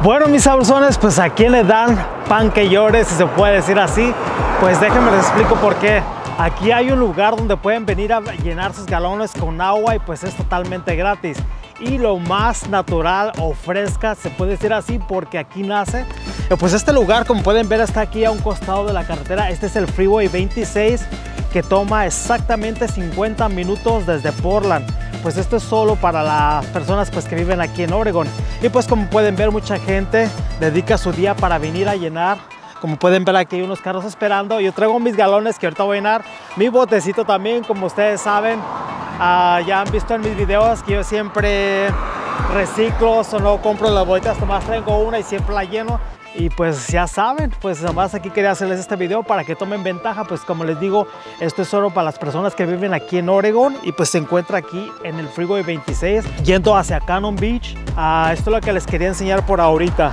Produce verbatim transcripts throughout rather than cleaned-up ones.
Bueno, mis sabrosones, pues a quién le dan pan que llore, si se puede decir así, pues déjenme les explico por qué. Aquí hay un lugar donde pueden venir a llenar sus galones con agua y pues es totalmente gratis. Y lo más natural o fresca, se puede decir así, porque aquí nace. Pues este lugar, como pueden ver, está aquí a un costado de la carretera. Este es el Freeway veintiséis, que toma exactamente cincuenta minutos desde Portland. Pues esto es solo para las personas pues que viven aquí en Oregon. Y pues como pueden ver, mucha gente dedica su día para venir a llenar. Como pueden ver, aquí hay unos carros esperando. Yo traigo mis galones que ahorita voy a llenar. Mi botecito también, como ustedes saben. Uh, ya han visto en mis videos que yo siempre reciclo o no compro las botellas, nomás traigo una y siempre la lleno. Y pues ya saben, pues nomás aquí quería hacerles este video para que tomen ventaja. Pues como les digo, esto es solo para las personas que viven aquí en Oregon y pues se encuentra aquí en el Freeway veintiséis yendo hacia Cannon Beach. Uh, esto es lo que les quería enseñar por ahorita.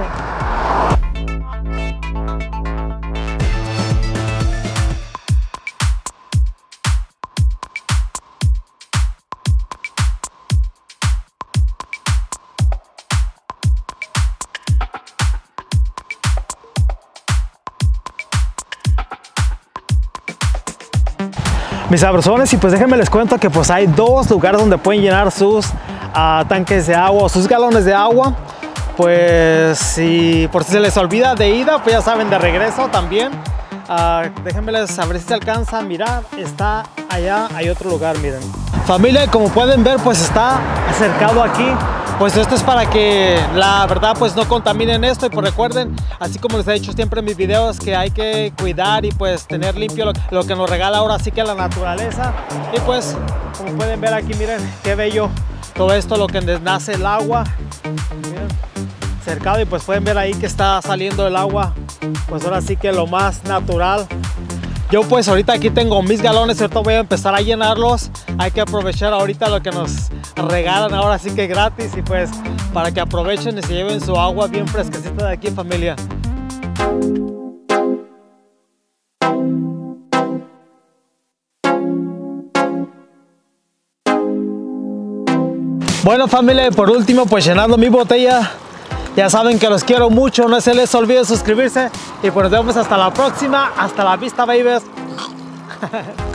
Mis sabrosones, y pues déjenme les cuento que pues hay dos lugares donde pueden llenar sus uh, tanques de agua o sus galones de agua. Pues si por si se les olvida de ida, pues ya saben, de regreso también. Uh, déjenme les saber si se alcanza a mirar. Está allá, hay otro lugar, miren. Familia, como pueden ver, pues está acercado aquí. Pues esto es para que la verdad pues no contaminen esto. Y pues recuerden, así como les he dicho siempre en mis videos, que hay que cuidar y pues tener limpio lo, lo que nos regala ahora sí que la naturaleza. Y pues como pueden ver aquí, miren qué bello todo esto, lo que nace el agua. Miren, cercado, y pues pueden ver ahí que está saliendo el agua. Pues ahora sí que lo más natural. Yo pues ahorita aquí tengo mis galones, ahorita voy a empezar a llenarlos. Hay que aprovechar ahorita lo que nos regalan ahora sí que gratis, y pues para que aprovechen y se lleven su agua bien fresquecita de aquí, familia. Bueno, familia, y por último pues llenando mi botella. Ya saben que los quiero mucho, no se les olvide suscribirse y pues nos vemos hasta la próxima. Hasta la vista, babies.